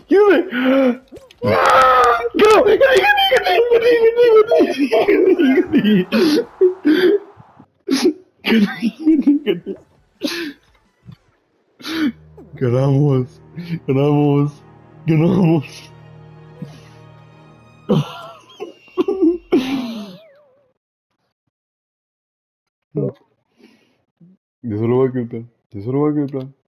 Gini. Go. Gini. Ganamos. Ganamos. Ganamos. Yo solo voy a quitar. Yo solo voy a quitar.